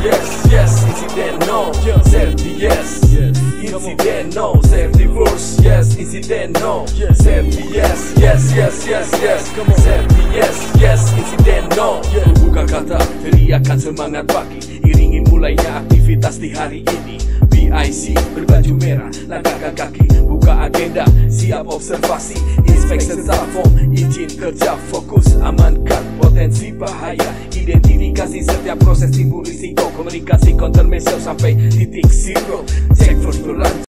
yes, insiden no, safety yes, insiden no, safety first, yes, insiden no, safety yes, safety yes, insiden no. Buka kata, teriakan semangat pagi, iringi mulainya aktivitas di hari ini. BIC berbaju merah, langkahkan kaki, buka agenda, siap observasi, inspeksi form, izin kerja, fokus, amankan potensi bahaya, identifikasi setiap proses timbul risiko, komunikasi countermeasure sampai titik zero, cek first berlanjut.